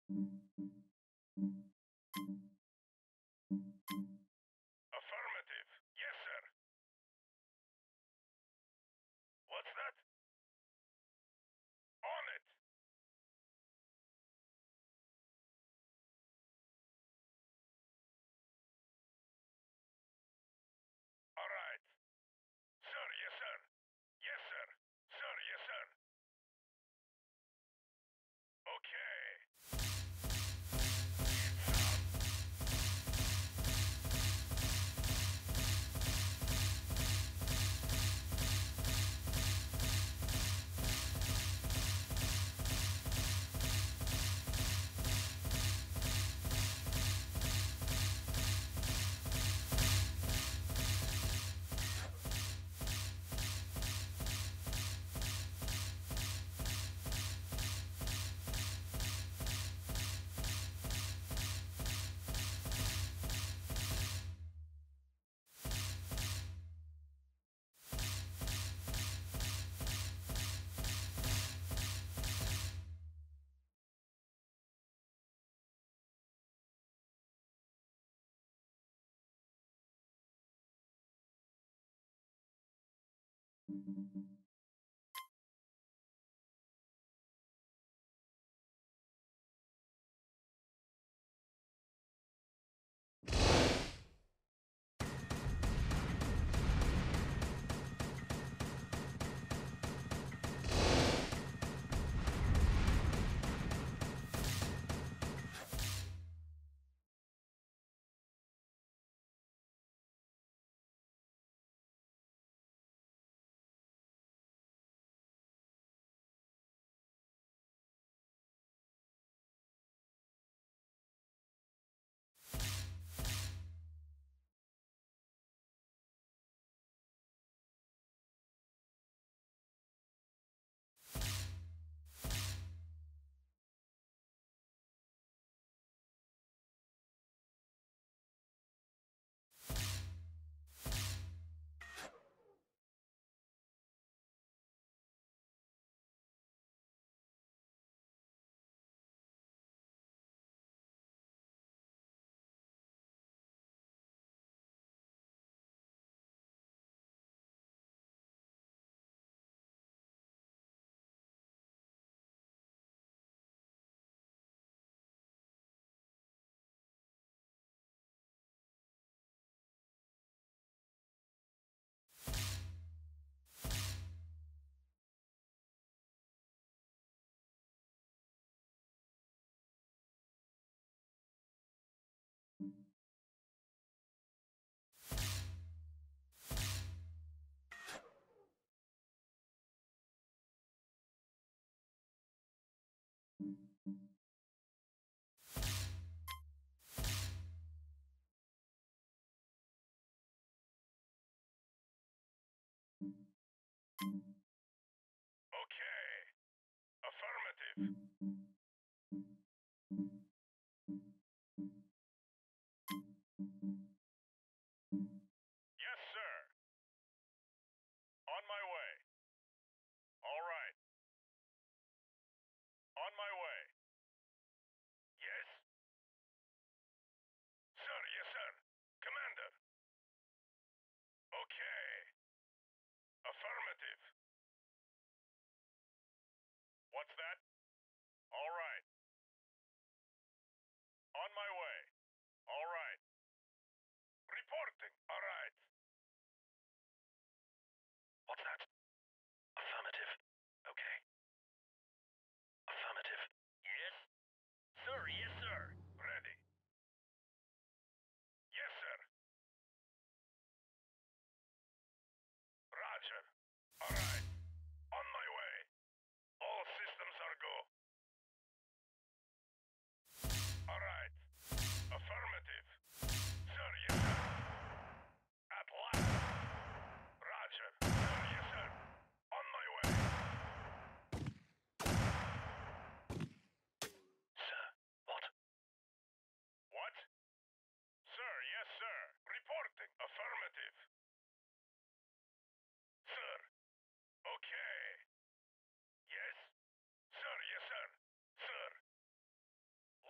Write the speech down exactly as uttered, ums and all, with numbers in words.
Affirmative. Yes, sir. What's that? On it. All right. Sir, yes, sir. Yes, sir. Sir, yes, sir. Okay. Okay. Affirmative. Yes, sir. On my way. All right. On my way. Yes? Sir, yes, sir. Commander. Okay. Affirmative. What's that? All right. On my way. All right. Reporting. All right. What's that? Affirmative. Okay. Affirmative. Yes? Sir, yes, sir. Ready. Yes, sir. Roger. All right. On my way. All systems are go. All right. Affirmative. Sir, yes, sir. At last. Roger. Sir, yes, sir. On my way. Sir, what? What? Sir, yes, sir. Reporting. Affirmative. Sir. Okay. Yes. Sir, yes, sir. Sir.